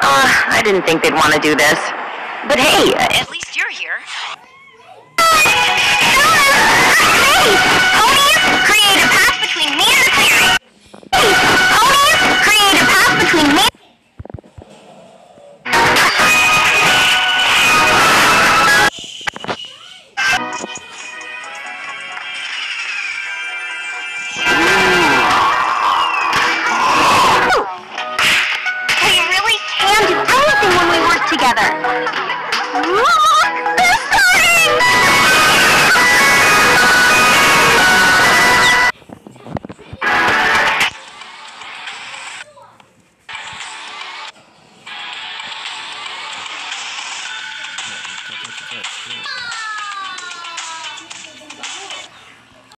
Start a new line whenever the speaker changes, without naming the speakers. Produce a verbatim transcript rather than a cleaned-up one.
Uh, I didn't think they'd want to do this. But hey, at least you're here. Hey! Ponies, create a path between me and the fairy! Hey! Ponies, create a path between me... We really can do anything when we work together.